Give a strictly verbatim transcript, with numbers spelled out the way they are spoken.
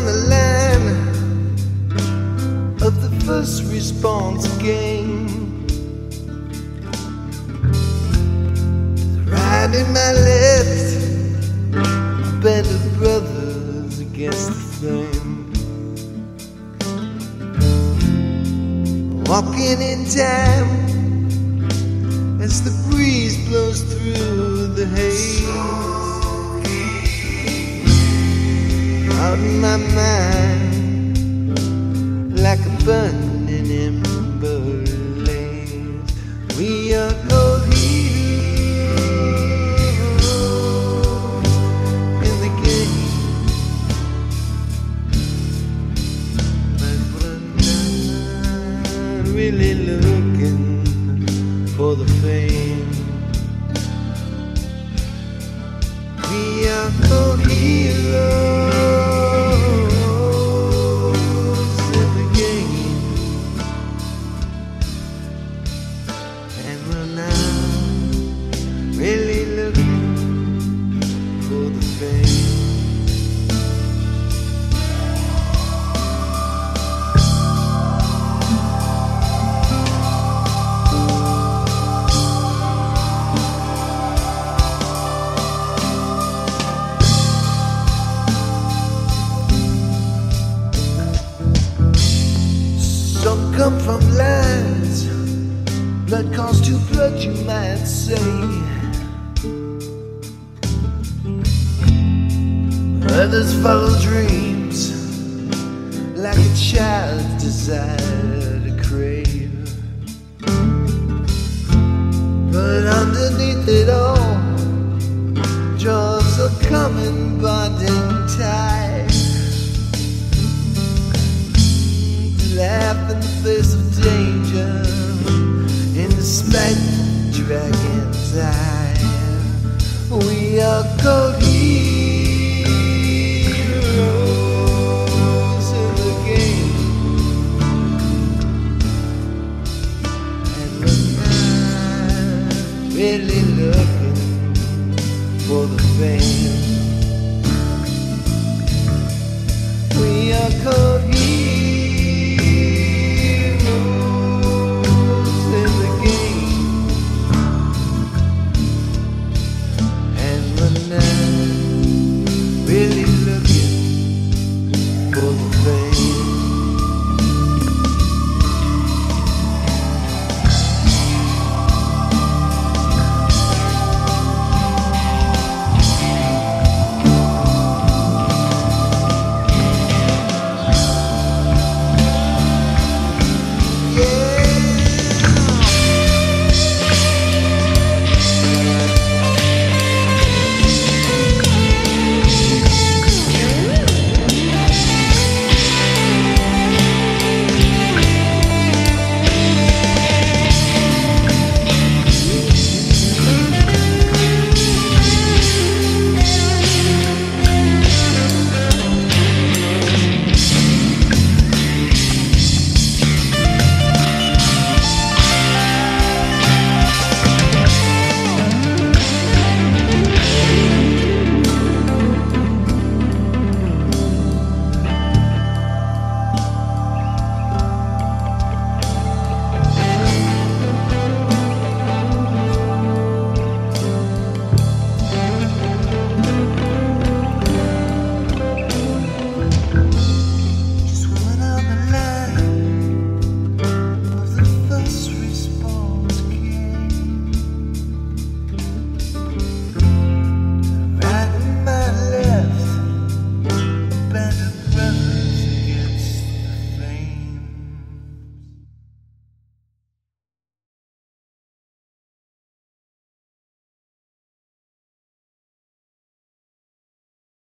the line of the first response game. Right in my left, a band of brothers against the flame. Walking in time as the breeze blows through the haze. Out in my mind, like a burning ember lays, we are co-heroes in the game. But we're not really looking for the fame. We are co-heroes in the game, and we're not really looking for the fame. Some come from lands, blood calls to blood, you might say. Others follow dreams like a child's desire to crave. But underneath it all, jaws are coming, bonding tight.